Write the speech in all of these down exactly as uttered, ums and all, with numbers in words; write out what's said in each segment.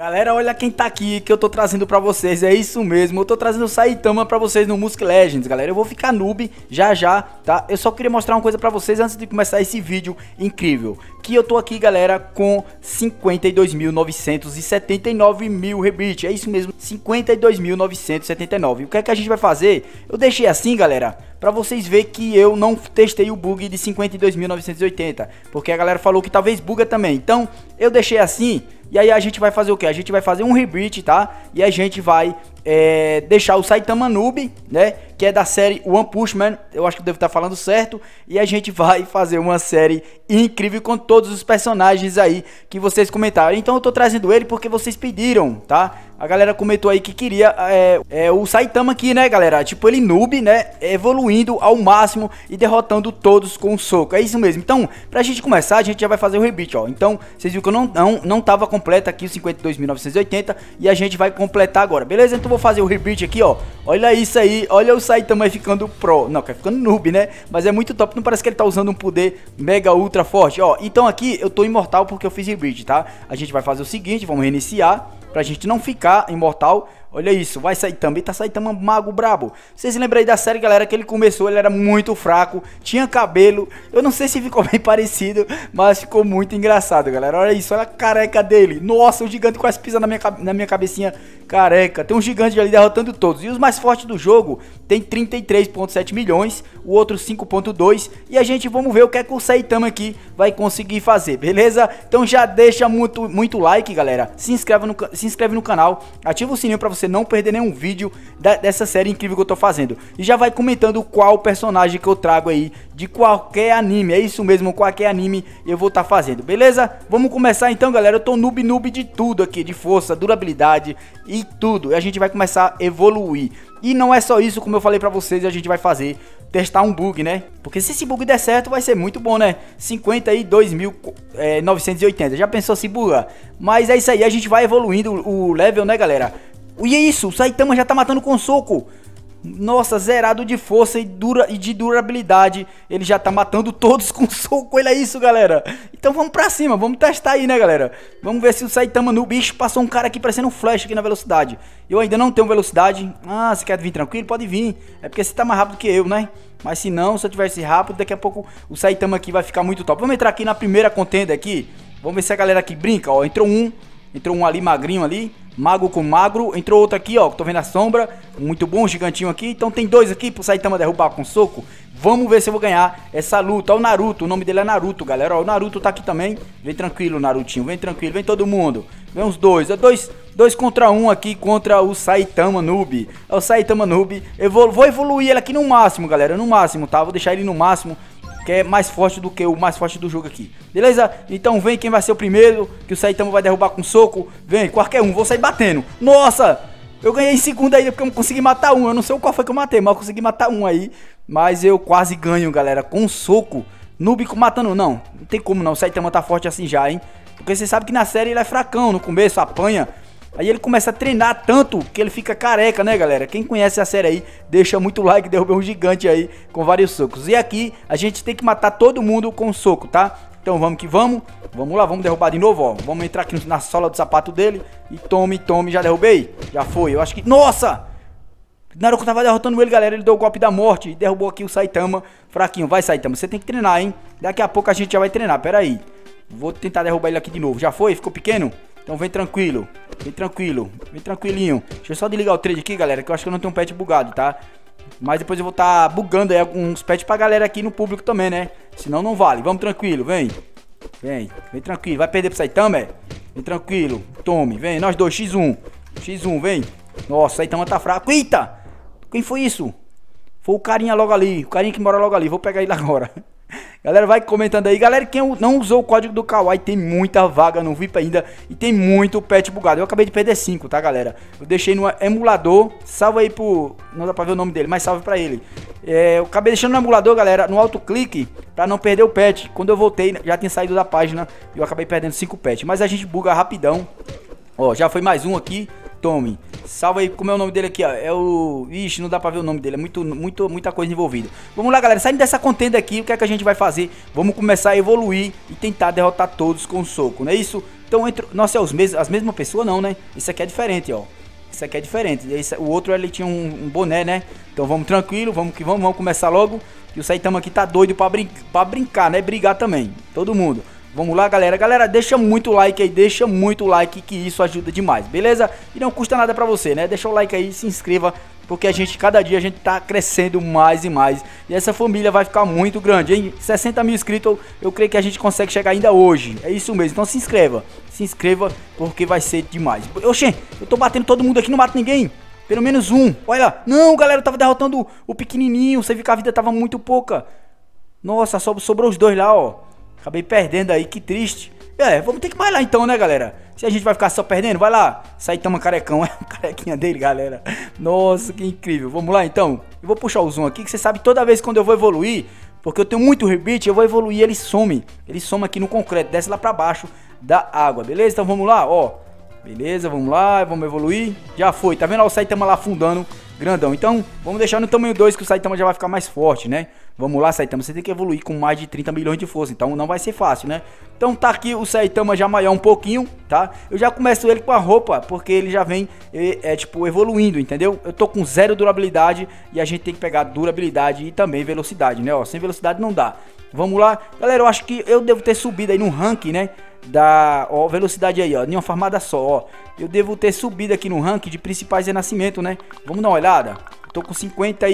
Galera, olha quem tá aqui que eu tô trazendo pra vocês, é isso mesmo, eu tô trazendo o Saitama pra vocês no Music Legends, galera. Eu vou ficar noob já já, tá? Eu só queria mostrar uma coisa pra vocês antes de começar esse vídeo incrível. Que eu tô aqui, galera, com cinquenta e dois mil novecentos e setenta e nove mil rebite, é isso mesmo, cinquenta e dois mil novecentos e setenta e nove. O que é que a gente vai fazer? Eu deixei assim, galera, pra vocês verem que eu não testei o bug de cinquenta e dois mil novecentos e oitenta, porque a galera falou que talvez buga também. Então, eu deixei assim. E aí a gente vai fazer o que? A gente vai fazer um rebite, tá? E a gente vai é, deixar o Saitama Noob, né? Que é da série One Punch Man. Eu acho que eu devo estar falando certo. E a gente vai fazer uma série incrível com todos os personagens aí que vocês comentaram. Então eu tô trazendo ele porque vocês pediram, tá? A galera comentou aí que queria é, é, o Saitama aqui, né, galera? Tipo, ele noob, né? Evoluindo ao máximo e derrotando todos com um soco. É isso mesmo. Então, pra gente começar, a gente já vai fazer o rebite, ó. Então, vocês viram que eu não, não, não tava completo aqui o cinquenta e dois mil novecentos e oitenta. E a gente vai completar agora, beleza? Então, vou fazer o rebite aqui, ó. Olha isso aí. Olha o Saitama aí ficando pro. Não, quer ficando noob, né? Mas é muito top. Não parece que ele tá usando um poder mega ultra forte, ó. Então, aqui eu tô imortal porque eu fiz rebite, tá? A gente vai fazer o seguinte, vamos reiniciar pra gente não ficar imortal. Olha isso, vai sair também, tá Saitama mago brabo. Vocês lembram aí da série, galera, que ele começou, ele era muito fraco, tinha cabelo. Eu não sei se ficou bem parecido, mas ficou muito engraçado, galera. Olha isso, olha a careca dele. Nossa, o gigante quase pisa na minha, na minha cabecinha careca. Tem um gigante ali derrotando todos. E os mais fortes do jogo tem trinta e três vírgula sete milhões, o outro cinco vírgula dois. E a gente, vamos ver o que é que o Saitama aqui vai conseguir fazer, beleza? Então já deixa muito, muito like, galera. Se inscreve no, se inscreve no canal, ativa o sininho pra você não perder nenhum vídeo da, dessa série incrível que eu tô fazendo. E já vai comentando qual personagem que eu trago aí de qualquer anime. É isso mesmo, qualquer anime eu vou estar tá fazendo, beleza? Vamos começar então, galera. Eu tô noob noob de tudo aqui, de força, durabilidade e tudo. E a gente vai começar a evoluir. E não é só isso, como eu falei pra vocês, a gente vai fazer, testar um bug, né? Porque se esse bug der certo, vai ser muito bom, né? cinquenta e dois mil novecentos e oitenta, já pensou se buga? Mas é isso aí, a gente vai evoluindo o level, né, galera? E é isso, o Saitama já tá matando com soco. Nossa, zerado de força e, dura, e de durabilidade. Ele já tá matando todos com soco. Olha isso, galera. Então vamos pra cima, vamos testar aí, né, galera? Vamos ver se o Saitama no bicho passou um cara aqui parecendo um flash aqui na velocidade. Eu ainda não tenho velocidade. Ah, você quer vir tranquilo? Pode vir. É porque você tá mais rápido que eu, né? Mas se não, se eu tivesse rápido, daqui a pouco o Saitama aqui vai ficar muito top. Vamos entrar aqui na primeira contenda aqui. Vamos ver se a galera aqui brinca, ó. Entrou um. Entrou um ali, magrinho ali. Mago com magro. Entrou outro aqui, ó. Tô vendo a sombra. Muito bom, gigantinho aqui. Então tem dois aqui pro Saitama derrubar com soco. Vamos ver se eu vou ganhar essa luta. Ó o Naruto. O nome dele é Naruto, galera. Ó, o Naruto tá aqui também. Vem tranquilo, Narutinho. Vem tranquilo. Vem todo mundo. Vem os dois. É dois, dois contra um aqui contra o Saitama Noob. É o Saitama Noob. Eu vou, vou evoluir ele aqui no máximo, galera. No máximo, tá? Vou deixar ele no máximo, que é mais forte do que o mais forte do jogo aqui. Beleza? Então vem quem vai ser o primeiro, que o Saitama vai derrubar com soco. Vem, qualquer um, vou sair batendo. Nossa! Eu ganhei em segundo aí, porque eu consegui matar um. Eu não sei qual foi que eu matei, mas eu consegui matar um aí. Mas eu quase ganho, galera, com soco. Noob matando, não. Não tem como não, o Saitama tá forte assim já, hein? Porque você sabe que na série ele é fracão, no começo apanha. Aí ele começa a treinar tanto que ele fica careca, né, galera? Quem conhece a série aí, deixa muito like, derruba um gigante aí com vários socos. E aqui a gente tem que matar todo mundo com soco, tá? Então vamos que vamos. Vamos lá, vamos derrubar de novo, ó. Vamos entrar aqui na sola do sapato dele. E tome, tome, já derrubei. Já foi, eu acho que... Nossa! Naruto tava derrotando ele, galera. Ele deu o golpe da morte e derrubou aqui o Saitama fraquinho. Vai, Saitama, você tem que treinar, hein? Daqui a pouco a gente já vai treinar, pera aí. Vou tentar derrubar ele aqui de novo. Já foi? Ficou pequeno? Então vem tranquilo, vem tranquilo, vem tranquilinho. Deixa eu só desligar o trade aqui, galera, que eu acho que eu não tenho um pet bugado, tá? Mas depois eu vou estar tá bugando aí alguns pets pra galera aqui no público também, né? Senão não vale, vamos tranquilo, vem. Vem, vem tranquilo, vai perder pro Saitama, é? Vem tranquilo, tome, vem, nós dois, xis um. xis um, vem. Nossa, Saitama tá fraco, eita! Quem foi isso? Foi o carinha logo ali, o carinha que mora logo ali, vou pegar ele agora. Galera, vai comentando aí. Galera, quem não usou o código do Kawaii, tem muita vaga no V I P ainda. E tem muito pet bugado. Eu acabei de perder cinco, tá, galera? Eu deixei no emulador. Salve aí pro... Não dá pra ver o nome dele, mas salve pra ele. É, eu acabei deixando no emulador, galera, no autoclique, pra não perder o pet. Quando eu voltei, já tinha saído da página. E eu acabei perdendo cinco pets. Mas a gente buga rapidão. Ó, já foi mais um aqui. Tome. Salva aí, como é o nome dele aqui, ó. É o... Ixi, não dá pra ver o nome dele. É muito, muito, muita coisa envolvida. Vamos lá, galera. Saindo dessa contenda aqui, o que é que a gente vai fazer? Vamos começar a evoluir e tentar derrotar todos com soco, não é isso? Então, entre... nossa, é os mes... as mesmas pessoas não, né? Esse aqui é diferente, ó. Esse aqui é diferente. Esse... O outro, ele tinha um... um boné, né? Então, vamos tranquilo, vamos que vamos. Vamos começar logo. E o Saitama aqui tá doido pra, brin... pra brincar, né? Brigar também. Todo mundo. Vamos lá, galera. Galera, deixa muito like aí, deixa muito like que isso ajuda demais, beleza? E não custa nada pra você, né? Deixa o like aí, se inscreva, porque a gente, cada dia a gente tá crescendo mais e mais. E essa família vai ficar muito grande, hein? sessenta mil inscritos, eu, eu creio que a gente consegue chegar ainda hoje. É isso mesmo, então se inscreva. Se inscreva, porque vai ser demais. Oxê, eu tô batendo todo mundo aqui, não mato ninguém. Pelo menos um. Olha, não, galera, eu tava derrotando o, o pequenininho. Você viu que a vida tava muito pouca. Nossa, só sobrou os dois lá, ó. Acabei perdendo aí, que triste. É, vamos ter que mais lá então, né, galera? Se a gente vai ficar só perdendo, vai lá. Saitama carecão, é a carequinha dele, galera. Nossa, que incrível. Vamos lá então. Eu vou puxar o zoom aqui, que você sabe, toda vez quando eu vou evoluir, porque eu tenho muito rebite, eu vou evoluir, ele some. Ele some aqui no concreto, desce lá pra baixo da água, beleza? Então vamos lá, ó. Beleza, vamos lá, vamos evoluir. Já foi, tá vendo? Ó, o Saitama lá afundando, grandão. Então, vamos deixar no tamanho dois, que o Saitama já vai ficar mais forte, né? Vamos lá, Saitama, você tem que evoluir com mais de trinta milhões de força, então não vai ser fácil, né? Então tá aqui o Saitama já maior um pouquinho, tá? Eu já começo ele com a roupa, porque ele já vem, é, é tipo, evoluindo, entendeu? Eu tô com zero durabilidade e a gente tem que pegar durabilidade e também velocidade, né? Ó, sem velocidade não dá. Vamos lá. Galera, eu acho que eu devo ter subido aí no ranking, né? Da, ó, velocidade aí, ó, em uma farmada só, ó. Eu devo ter subido aqui no ranking de principais renascimento, né? Vamos dar uma olhada. Tô com cinquenta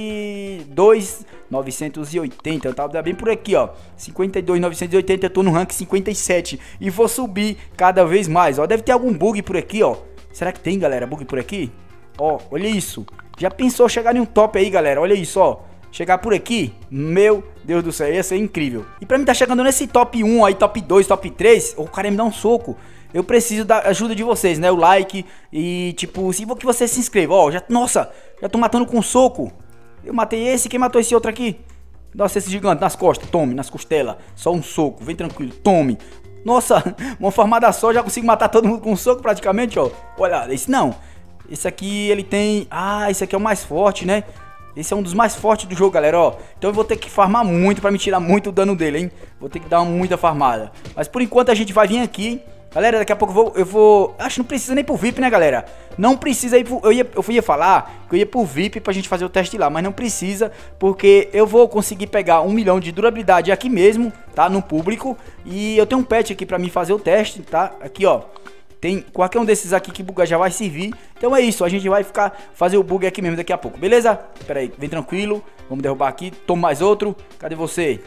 e dois mil novecentos e oitenta, tá bem por aqui, ó. cinquenta e dois mil novecentos e oitenta, eu tô no rank cinquenta e sete e vou subir cada vez mais, ó. Deve ter algum bug por aqui, ó. Será que tem, galera, bug por aqui? Ó, olha isso. Já pensou chegar em um top aí, galera? Olha isso, ó. Chegar por aqui, meu Deus do céu, ia ser incrível. E pra mim tá chegando nesse top um aí, top dois, top três, o cara me dá um soco. Eu preciso da ajuda de vocês, né? O like e, tipo, se que você se inscreva. Ó, já, nossa, já tô matando com soco. Eu matei esse, quem matou esse outro aqui? Nossa, esse gigante nas costas, tome, nas costelas. Só um soco, vem tranquilo, tome. Nossa, uma farmada só, já consigo matar todo mundo com um soco praticamente, ó. Olha, esse não. Esse aqui, ele tem... Ah, esse aqui é o mais forte, né? Esse é um dos mais fortes do jogo, galera, ó. Então eu vou ter que farmar muito pra me tirar muito o dano dele, hein? Vou ter que dar muita farmada. Mas por enquanto a gente vai vir aqui. Galera, daqui a pouco eu vou... Eu vou... Acho que não precisa nem pro V I P, né, galera? Não precisa ir pro... Eu ia, eu ia falar que eu ia pro V I P pra gente fazer o teste lá. Mas não precisa, porque eu vou conseguir pegar um milhão de durabilidade aqui mesmo, tá? No público. E eu tenho um pet aqui pra mim fazer o teste, tá? Aqui, ó. Tem qualquer um desses aqui que bugar já vai servir. Então é isso, a gente vai ficar fazer o bug aqui mesmo daqui a pouco, beleza? Pera aí, vem tranquilo. Vamos derrubar aqui, toma mais outro. Cadê você?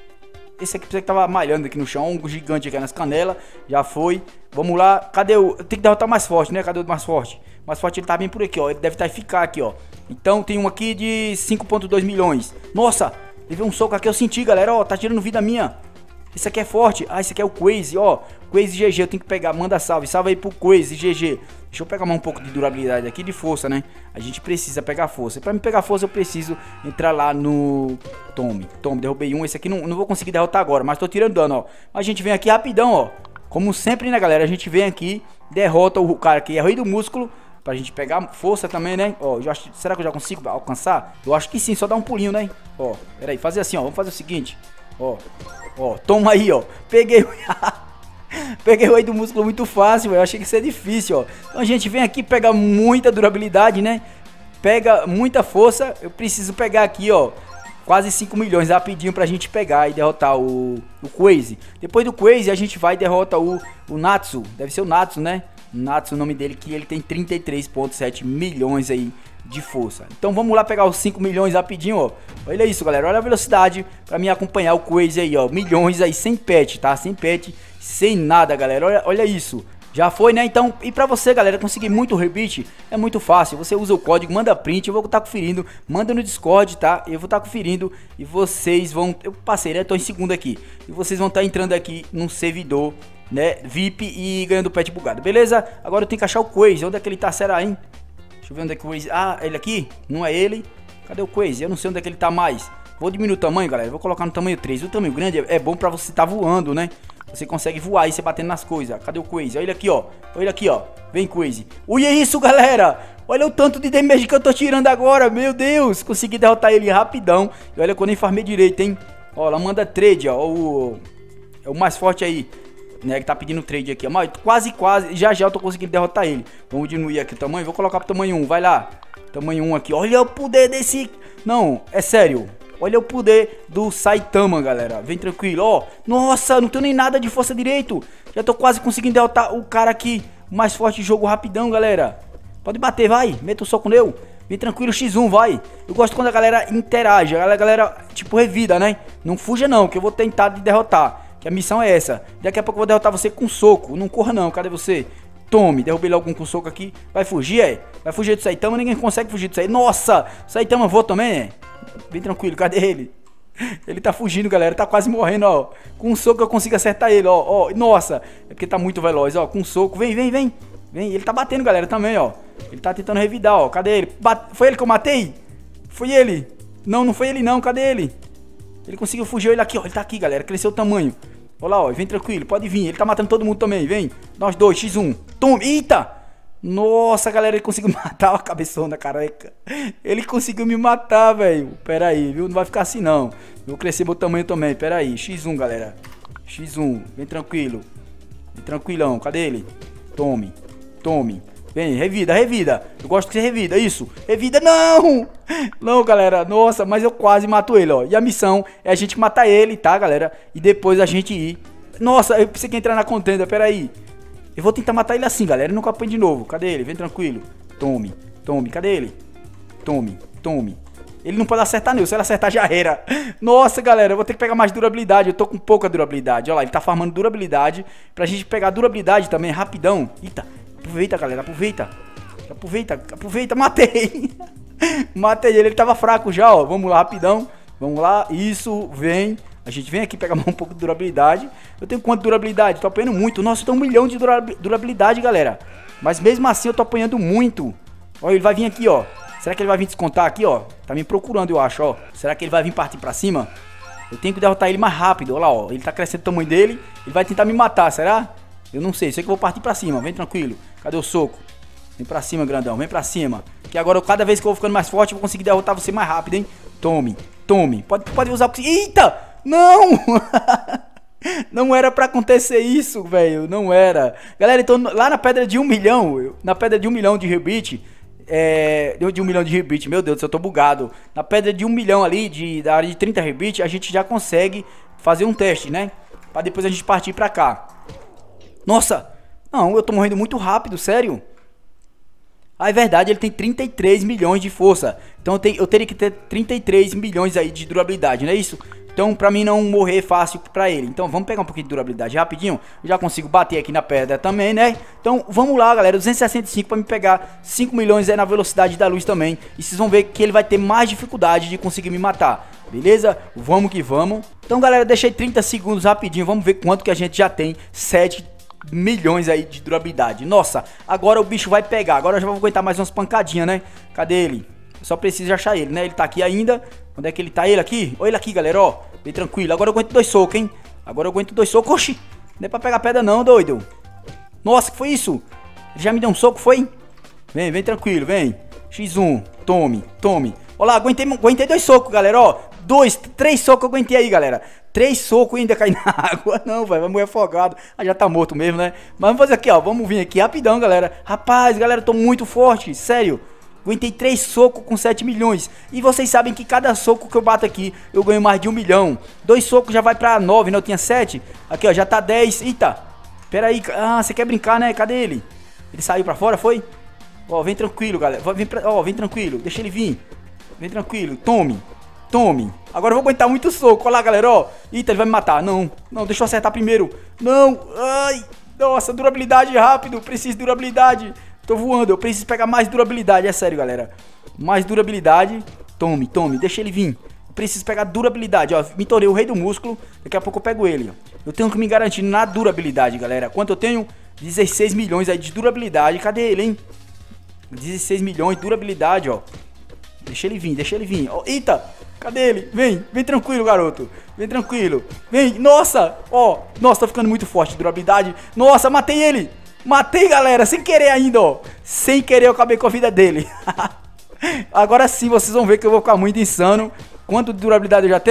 Esse aqui que tava malhando aqui no chão, um gigante aqui nas canelas. Já foi, vamos lá. Cadê o... Tem que derrotar mais forte, né? Cadê o mais forte? O mais forte ele tá bem por aqui, ó. Ele deve estar tá ficar aqui, ó. Então tem um aqui de cinco ponto dois milhões. Nossa, levei um soco aqui, eu senti, galera, ó. Tá tirando vida minha. Esse aqui é forte. Ah, esse aqui é o Quazy, ó. Quazy G G, eu tenho que pegar. Manda salve. Salve aí pro Quazy G G. Deixa eu pegar mais um pouco de durabilidade aqui, de força, né? A gente precisa pegar força. E pra me pegar força, eu preciso entrar lá no... Tome, tome, derrubei um. Esse aqui não, não vou conseguir derrotar agora, mas tô tirando dano, ó. A gente vem aqui rapidão, ó. Como sempre, né, galera? A gente vem aqui, derrota o cara que é rei do músculo. Pra gente pegar força também, né? Ó, eu acho, será que eu já consigo alcançar? Eu acho que sim, só dá um pulinho, né? Ó, pera aí, fazer assim, ó. Vamos fazer o seguinte. Ó, ó, toma aí, ó. Peguei... Peguei o rei do músculo muito fácil, eu achei que isso é difícil, ó. Então a gente vem aqui, pega muita durabilidade, né? Pega muita força. Eu preciso pegar aqui, ó, quase cinco milhões rapidinho pra gente pegar e derrotar o, o Quazy. Depois do Quazy a gente vai e derrota o, o Natsu. Deve ser o Natsu, né? Natsu, o nome dele, que ele tem trinta e três ponto sete milhões aí de força. Então vamos lá pegar os cinco milhões rapidinho, ó. Olha isso, galera, olha a velocidade pra me acompanhar o Quazy aí, ó. Milhões aí, sem pet, tá? Sem pet, sem nada, galera. Olha, olha isso. Já foi, né? Então, e pra você, galera, conseguir muito rebite, é muito fácil. Você usa o código, manda print, eu vou estar conferindo. Manda no Discord, tá? Eu vou estar conferindo e vocês vão... Eu passei, né? Tô em segundo aqui. E vocês vão estar entrando aqui num servidor, né? V I P e ganhando pet bugado, beleza? Agora eu tenho que achar o Quazy. Onde é que ele tá? Será, hein? Deixa eu ver onde é que o Quazy... Ah, ele aqui? Não é ele. Cadê o Quazy? Eu não sei onde é que ele tá mais. Vou diminuir o tamanho, galera. Vou colocar no tamanho três. O tamanho grande é bom pra você tá voando, né? Você consegue voar e você batendo nas coisas. Cadê o Quazy? Olha ele aqui, ó. Olha ele aqui, ó. Vem, Quazy. Olha isso, galera. Olha o tanto de damage que eu tô tirando agora. Meu Deus. Consegui derrotar ele rapidão. E olha que eu nem farmei direito, hein. Ó, ela manda trade, ó. O... É o mais forte aí. né, que tá pedindo trade aqui, ó. Mas quase, quase, já já eu tô conseguindo derrotar ele. Vamos diminuir aqui o tamanho, vou colocar pro tamanho um, vai lá. Tamanho um aqui, olha o poder desse... Não, é sério. Olha o poder do Saitama, galera. Vem tranquilo, ó. Nossa, não tenho nem nada de força direito. Já tô quase conseguindo derrotar o cara aqui, o mais forte do jogo, rapidão, galera. Pode bater, vai. Meta o soco nele. Vem tranquilo, xis um, vai. Eu gosto quando a galera interage. A galera, tipo, revida, né? Não fuja não, que eu vou tentar te derrotar. Que a missão é essa. Daqui a pouco eu vou derrotar você com soco. Não corra não, cadê você? Tome, derrubei logo um com soco aqui. Vai fugir, é? Vai fugir do Saitama, ninguém consegue fugir disso aí. Nossa, Saitama voa também, é? Bem tranquilo, cadê ele? Ele tá fugindo, galera, tá quase morrendo, ó. Com um soco eu consigo acertar ele, ó, ó. Nossa, é porque tá muito veloz, ó. Com um soco, vem, vem, vem. Vem, ele tá batendo, galera, também, ó. Ele tá tentando revidar, ó. Cadê ele? Bate... Foi ele que eu matei? Foi ele. Não, não foi ele não, cadê ele? Ele conseguiu fugir, ele aqui, ó. Ele tá aqui, galera, cresceu o tamanho. Olha lá, ó, vem tranquilo, pode vir. Ele tá matando todo mundo também, vem. Nós dois, xis um. Tome, eita! Nossa, galera, ele conseguiu matar a cabeçona, careca. Ele conseguiu me matar, velho. Pera aí, viu? Não vai ficar assim, não. Eu vou crescer meu tamanho também, pera aí. xis um, galera. xis um, vem tranquilo. Vem tranquilão, cadê ele? Tome, tome. Vem, revida, revida. Eu gosto que você revida, isso. Revida, não! Não, galera, nossa, mas eu quase mato ele, ó. E a missão é a gente matar ele, tá, galera? E depois a gente ir... Nossa, eu preciso entrar na contenda, pera aí. Eu vou tentar matar ele assim, galera. Ele não apanha de novo. Cadê ele? Vem tranquilo. Tome, tome. Cadê ele? Tome, tome. Ele não pode acertar nele. Se ele acertar, já era. Nossa, galera. Eu vou ter que pegar mais durabilidade. Eu tô com pouca durabilidade. Olha lá, ele tá farmando durabilidade. Pra gente pegar durabilidade também, rapidão. Eita, aproveita, galera. Aproveita. Aproveita, aproveita. Matei. Matei ele. Ele tava fraco já, ó. Vamos lá, rapidão. Vamos lá. Isso, vem. A gente vem aqui pegar um pouco de durabilidade. Eu tenho quanto de durabilidade? Tô apanhando muito. Nossa, eu tenho um milhão de durabilidade, galera. Mas mesmo assim eu tô apanhando muito. Olha, ele vai vir aqui, ó. Será que ele vai vir descontar aqui, ó? Tá me procurando, eu acho, ó. Será que ele vai vir partir pra cima? Eu tenho que derrotar ele mais rápido. Olha lá, ó. Ele tá crescendo o tamanho dele. Ele vai tentar me matar, será? Eu não sei. Sei que eu vou partir pra cima. Vem tranquilo. Cadê o soco? Vem pra cima, grandão. Vem pra cima. Que agora, cada vez que eu vou ficando mais forte, eu vou conseguir derrotar você mais rápido, hein? Tome. Tome. Pode, pode usar o... Eita! Não! Não era pra acontecer isso, velho. Não era. Galera, então lá na pedra de um milhão, na pedra de um milhão de rebite, é... de um milhão de rebite, meu Deus do céu, eu tô bugado. Na pedra de um milhão ali, de, da área de trinta rebite, a gente já consegue fazer um teste, né? Pra depois a gente partir pra cá. Nossa! Não, eu tô morrendo muito rápido, sério. Ah, é verdade, ele tem trinta e três milhões de força. Então eu, te, eu teria que ter trinta e três milhões aí de durabilidade, não é isso? Então pra mim não morrer fácil pra ele. Então vamos pegar um pouquinho de durabilidade rapidinho. Eu já consigo bater aqui na pedra também, né? Então vamos lá, galera, duzentos e sessenta e cinco pra me pegar cinco milhões aí na velocidade da luz também. E vocês vão ver que ele vai ter mais dificuldade de conseguir me matar. Beleza? Vamos que vamos. Então galera, deixei trinta segundos rapidinho. Vamos ver quanto que a gente já tem. Sete milhões aí de durabilidade. Nossa, agora o bicho vai pegar. Agora eu já vou aguentar mais umas pancadinhas, né? Cadê ele? Eu só preciso achar ele, né? Ele tá aqui ainda. Onde é que ele tá? Ele aqui? Olha ele aqui, galera, ó. Bem tranquilo. Agora eu aguento dois socos, hein? Agora eu aguento dois socos. Oxi! Não é pra pegar pedra não, doido. Nossa, que foi isso? Ele já me deu um soco, foi? Vem, vem tranquilo, vem. xis um. Tome, tome. Olha lá, aguentei, aguentei dois socos, galera, ó. Dois, três socos eu aguentei aí, galera. Três socos ainda cair na água. Não, vai, vai morrer afogado. Ah, já tá morto mesmo, né? Mas vamos fazer aqui, ó. Vamos vir aqui rapidão, galera. Rapaz, galera, eu tô muito forte. Sério. Aguentei três socos com sete milhões. E vocês sabem que cada soco que eu bato aqui, eu ganho mais de um milhão. Dois socos já vai pra nove, né? Eu tinha sete. Aqui, ó, já tá dez. Eita. Pera aí. Ah, você quer brincar, né? Cadê ele? Ele saiu pra fora, foi? Ó, vem tranquilo, galera. Vem, pra... Ó, vem tranquilo. Deixa ele vir. Vem tranquilo. Tome. Tome. Agora eu vou aguentar muito soco. Olha lá, galera, ó. Eita, ele vai me matar. Não. Não, deixa eu acertar primeiro. Não. Ai. Nossa, durabilidade rápido. Preciso de durabilidade. Tô voando, eu preciso pegar mais durabilidade, é sério, galera. Mais durabilidade. Tome, tome, deixa ele vir. Eu preciso pegar durabilidade, ó. Me tornei o rei do músculo. Daqui a pouco eu pego ele, ó. Eu tenho que me garantir na durabilidade, galera. Quanto eu tenho? dezesseis milhões aí de durabilidade. Cadê ele, hein? dezesseis milhões de durabilidade, ó. Deixa ele vir, deixa ele vir. Ó, eita, cadê ele? Vem, vem tranquilo, garoto. Vem tranquilo. Vem, nossa, ó. Nossa, tá ficando muito forte, durabilidade. Nossa, matei ele. Matei, galera, sem querer ainda, ó. Sem querer eu acabei com a vida dele. Agora sim, vocês vão ver que eu vou ficar muito insano. Quanto de durabilidade eu já tenho?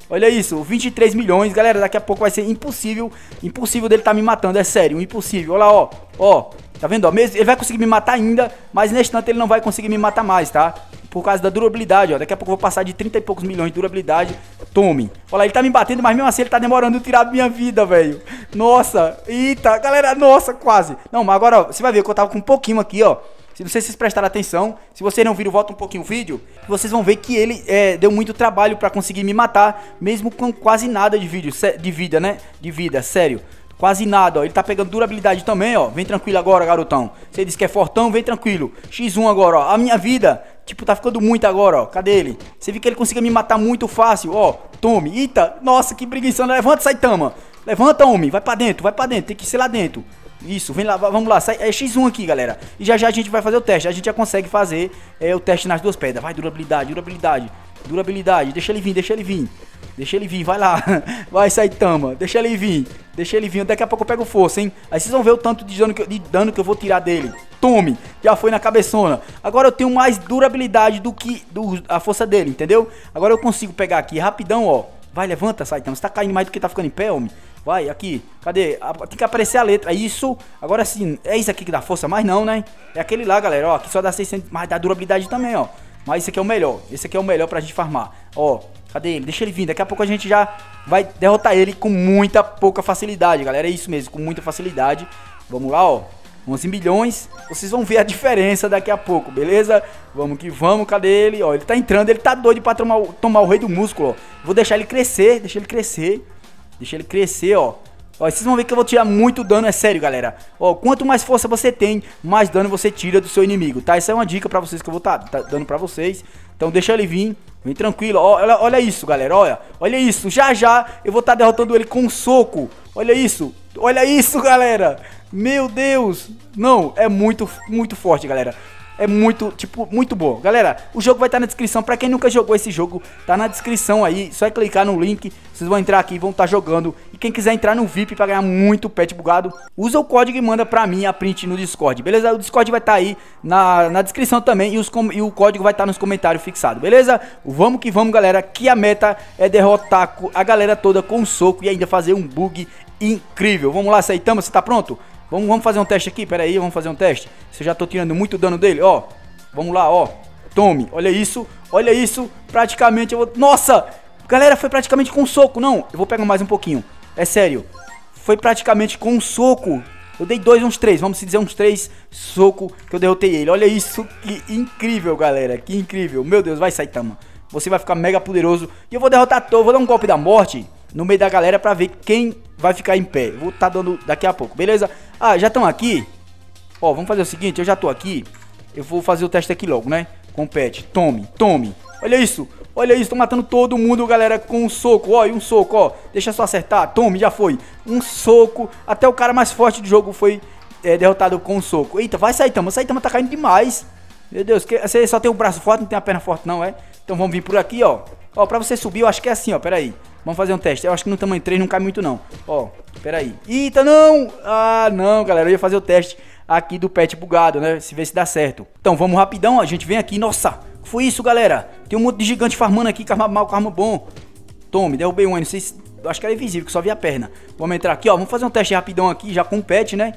Olha isso, vinte e três milhões, galera, daqui a pouco vai ser impossível, impossível dele tá me matando, é sério, impossível. Olha lá, ó, ó, tá vendo, ó, mesmo, ele vai conseguir me matar ainda, mas neste tanto ele não vai conseguir me matar mais, tá? Por causa da durabilidade, ó, daqui a pouco eu vou passar de trinta e poucos milhões de durabilidade, tome. Olha lá, ele tá me batendo, mas mesmo assim ele tá demorando a tirar minha vida, velho. Nossa, eita, galera, nossa, quase. Não, mas agora, ó, você vai ver que eu tava com um pouquinho aqui, ó. Se vocês prestaram atenção, se vocês não viram, volta um pouquinho o vídeo, vocês vão ver que ele é, deu muito trabalho pra conseguir me matar, mesmo com quase nada de vídeo, de vida, né? De vida, sério. Quase nada, ó. Ele tá pegando durabilidade também, ó. Vem tranquilo agora, garotão. Você disse que é fortão, vem tranquilo. xis um agora, ó. A minha vida, tipo, tá ficando muito agora, ó. Cadê ele? Você viu que ele conseguiu me matar muito fácil, ó. Tome. Eita, nossa, que preguiça. Levanta, Saitama. Levanta, homem. Vai pra dentro, vai pra dentro. Tem que ser lá dentro. Isso, vem lá, vamos lá, sai, é xis um aqui, galera. E já já a gente vai fazer o teste, a gente já consegue fazer é, o teste nas duas pedras. Vai, durabilidade, durabilidade, durabilidade. Deixa ele vir, deixa ele vir. Deixa ele vir, vai lá. Vai, Saitama, deixa ele vir. Deixa ele vir, daqui a pouco eu pego força, hein. Aí vocês vão ver o tanto de dano que eu, de dano que eu vou tirar dele. Tome, já foi na cabeçona. Agora eu tenho mais durabilidade do que do, a força dele, entendeu? Agora eu consigo pegar aqui rapidão, ó. Vai, levanta, Saitama, você tá caindo mais do que tá ficando em pé, homem. Vai, aqui, cadê? Tem que aparecer a letra, isso. Agora sim, é isso aqui que dá força, mas não, né? É aquele lá, galera, ó, aqui só dá seiscentos, mas dá durabilidade também, ó. Mas esse aqui é o melhor, esse aqui é o melhor pra gente farmar. Ó, cadê ele? Deixa ele vir, daqui a pouco a gente já vai derrotar ele com muita pouca facilidade, galera. É isso mesmo, com muita facilidade. Vamos lá, ó, onze milhões. Vocês vão ver a diferença daqui a pouco, beleza? Vamos que vamos, cadê ele? Ó, ele tá entrando, ele tá doido pra tomar, tomar o rei do músculo, ó. Vou deixar ele crescer, deixa ele crescer. Deixa ele crescer, ó. Ó, vocês vão ver que eu vou tirar muito dano, é sério, galera. Ó, quanto mais força você tem, mais dano você tira do seu inimigo, tá? Essa é uma dica pra vocês que eu vou tá, tá dando pra vocês. Então deixa ele vir, vem tranquilo. Ó, olha, olha isso, galera, olha. Olha isso, já já eu vou estar tá derrotando ele com um soco. Olha isso, olha isso, galera. Meu Deus. Não, é muito, muito forte, galera. É muito, tipo, muito bom. Galera, o jogo vai estar na descrição. Pra quem nunca jogou esse jogo, tá na descrição aí. Só é clicar no link. Vocês vão entrar aqui e vão estar jogando. E quem quiser entrar no V I P pra ganhar muito pet bugado, usa o código e manda pra mim a print no Discord. Beleza? O Discord vai estar aí na, na descrição também. E, os, e o código vai estar nos comentários fixado. Beleza? Vamos que vamos, galera. Que a meta é derrotar a galera toda com um soco e ainda fazer um bug incrível. Vamos lá, Saitama. Você tá pronto? Vamos, vamos fazer um teste aqui, pera aí, vamos fazer um teste. Se eu já tô tirando muito dano dele, ó. Vamos lá, ó. Tome, olha isso, olha isso. Praticamente eu vou... Nossa! Galera, foi praticamente com um soco, não. Eu vou pegar mais um pouquinho, é sério. Foi praticamente com um soco. Eu dei dois, uns três, vamos dizer uns três soco que eu derrotei ele. Olha isso, que incrível, galera, que incrível. Meu Deus, vai, Saitama. Você vai ficar mega poderoso. E eu vou derrotar todo, vou dar um golpe da morte no meio da galera pra ver quem vai ficar em pé. Vou estar tá dando daqui a pouco, beleza? Ah, já estão aqui. Ó, vamos fazer o seguinte, eu já tô aqui. Eu vou fazer o teste aqui logo, né? Com o pet, tome, tome. Olha isso, olha isso, tô matando todo mundo, galera, com um soco. Ó, e um soco, ó, deixa só acertar. Tome, já foi, um soco. Até o cara mais forte do jogo foi é, derrotado com um soco. Eita, vai, Saitama, Saitama tá caindo demais. Meu Deus, que, você só tem o braço forte, não tem a perna forte não, é? Então vamos vir por aqui, ó. Ó, pra você subir, eu acho que é assim, ó, pera aí. Vamos fazer um teste. Eu acho que no tamanho três não cai muito não. Ó, pera aí. Eita, não! Ah, não, galera. Eu ia fazer o teste aqui do pet bugado, né? Se ver se dá certo. Então, vamos rapidão. A gente vem aqui. Nossa, foi isso, galera. Tem um monte de gigante farmando aqui. Karma mal, karma bom. Tome, derrubei um. Não sei se... Eu acho que era invisível, que só vi a perna. Vamos entrar aqui, ó. Vamos fazer um teste rapidão aqui, já com o pet, né?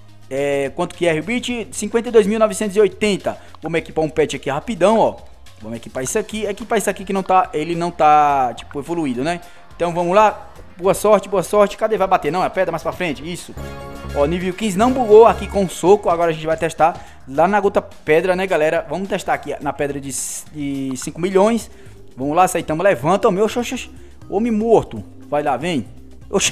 É... Quanto que é, Rebit? cinquenta e dois mil novecentos e oitenta. Vamos equipar um pet aqui rapidão, ó. Vamos equipar isso aqui, equipar isso aqui que não tá, ele não tá, tipo, evoluído, né? Então vamos lá, boa sorte, boa sorte. Cadê? Vai bater, não? É pedra mais pra frente, isso. Ó, nível quinze não bugou aqui com soco, agora a gente vai testar lá na outra pedra, né, galera? Vamos testar aqui na pedra de, de cinco milhões. Vamos lá, Saitama, levanta, o meu, oxe, oxe, homem morto. Vai lá, vem. Oxe.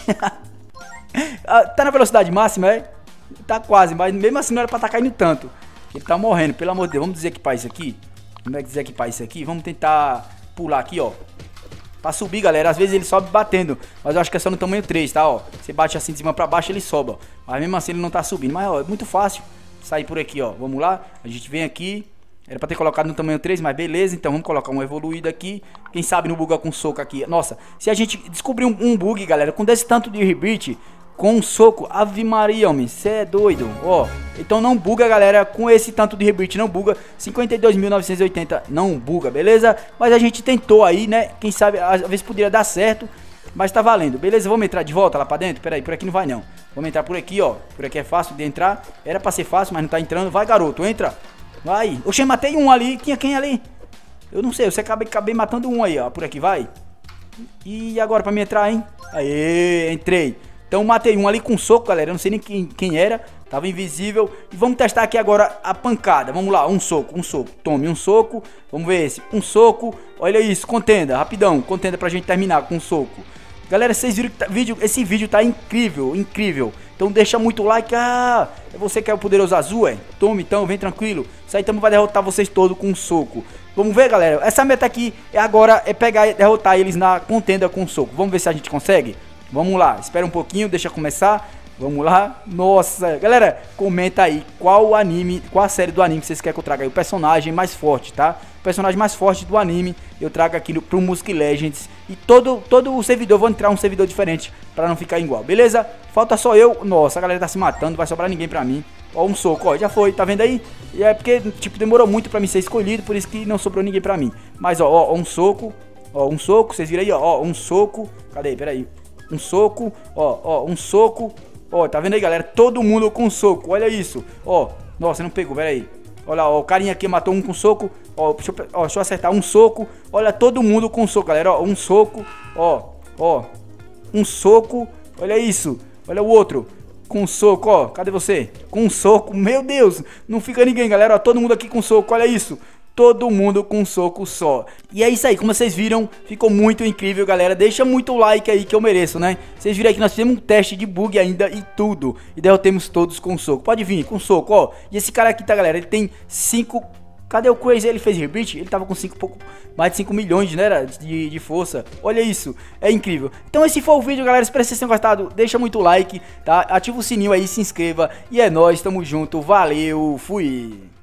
Tá na velocidade máxima, é? Tá quase, mas mesmo assim não era pra tá caindo tanto. Ele tá morrendo, pelo amor de Deus. Vamos desequipar isso aqui. Como é que desequipar isso aqui? Vamos tentar pular aqui, ó. Pra subir, galera. Às vezes ele sobe batendo. Mas eu acho que é só no tamanho três, tá, ó. Você bate assim de cima pra baixo, ele sobe, ó. Mas mesmo assim ele não tá subindo. Mas, ó, é muito fácil sair por aqui, ó. Vamos lá. A gente vem aqui. Era pra ter colocado no tamanho três, mas beleza. Então vamos colocar um evoluído aqui. Quem sabe no buga com soco aqui. Nossa, se a gente descobrir um, um bug, galera, com desse tanto de rebite, com um soco. Ave Maria, homem, cê é doido, ó. Então não buga, galera, com esse tanto de rebite não buga. Cinquenta e dois mil novecentos e oitenta não buga, beleza? Mas a gente tentou aí, né? Quem sabe, às vezes poderia dar certo, mas tá valendo, beleza? Vamos entrar de volta lá pra dentro? Pera aí, por aqui não vai não. Vamos entrar por aqui, ó. Por aqui é fácil de entrar. Era pra ser fácil, mas não tá entrando. Vai, garoto, entra. Vai. Oxe, matei um ali. Quem é quem ali? Eu não sei, você acabei, acabei matando um aí, ó. Por aqui, vai. E agora pra mim entrar, hein? Aê, entrei. Então matei um ali com soco, galera. Eu não sei nem quem, quem era. Tava invisível. E vamos testar aqui agora a pancada. Vamos lá, um soco, um soco. Tome um soco. Vamos ver esse. Um soco. Olha isso, contenda. Rapidão, contenda pra gente terminar com um soco. Galera, vocês viram que tá, vídeo, esse vídeo tá incrível, incrível. Então deixa muito like. Ah, é você que é o poderoso azul, é? Tome então, vem tranquilo. Saitama vai derrotar vocês todos com um soco. Vamos ver, galera. Essa meta aqui é agora é pegar e derrotar eles na contenda com um soco. Vamos ver se a gente consegue? Vamos lá, espera um pouquinho, deixa começar. Vamos lá. Nossa, galera, comenta aí qual anime, qual a série do anime que vocês querem que eu traga aí o personagem mais forte, tá? O personagem mais forte do anime eu trago aqui no, pro Music Legends. E todo, todo o servidor, vou entrar um servidor diferente pra não ficar igual, beleza? Falta só eu. Nossa, a galera tá se matando, não vai sobrar ninguém pra mim. Ó, um soco, ó, já foi, tá vendo aí? E é porque, tipo, demorou muito pra mim ser escolhido, por isso que não sobrou ninguém pra mim. Mas, ó, ó, um soco, ó, um soco, vocês viram aí, ó, ó, um soco. Cadê? Pera aí. Um soco, ó, ó, um soco. Ó, tá vendo aí, galera? Todo mundo com soco, olha isso. Ó, nossa, não pegou, pera aí. Olha lá, ó, o carinha aqui matou um com soco. Ó, deixa eu, ó, deixa eu acertar um soco. Olha, todo mundo com soco, galera. Ó, um soco. Ó, ó. Um soco. Olha isso. Olha o outro. Com soco, ó. Cadê você? Com um soco. Meu Deus. Não fica ninguém, galera. Ó, todo mundo aqui com soco. Olha isso. Todo mundo com um soco só. E é isso aí, como vocês viram, ficou muito incrível, galera. Deixa muito like aí que eu mereço, né? Vocês viram aí que nós fizemos um teste de bug ainda e tudo. E derrotemos todos com soco. Pode vir, com soco, ó. E esse cara aqui, tá, galera? Ele tem cinco... Cadê o Crazy? Ele fez rebite? Ele tava com cinco, pouco, mais de cinco milhões, né, de, de força. Olha isso, é incrível. Então esse foi o vídeo, galera. Espero que vocês tenham gostado. Deixa muito like, tá? Ativa o sininho aí, se inscreva. E é nóis, tamo junto. Valeu, fui!